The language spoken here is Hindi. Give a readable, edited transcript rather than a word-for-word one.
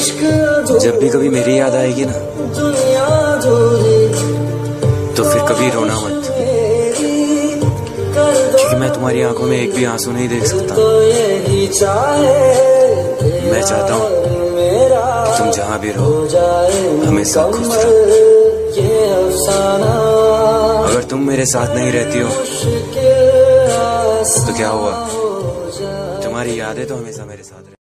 जब भी कभी मेरी याद आएगी ना, तो फिर कभी रोना मत, क्योंकि मैं तुम्हारी आंखों में एक भी आंसू नहीं देख सकता। मैं चाहता हूँ तुम जहाँ भी रहो हमेशा खुश रहो। अगर तुम मेरे साथ नहीं रहती हो तो क्या हुआ, तुम्हारी यादें तो हमेशा मेरे साथ रहे।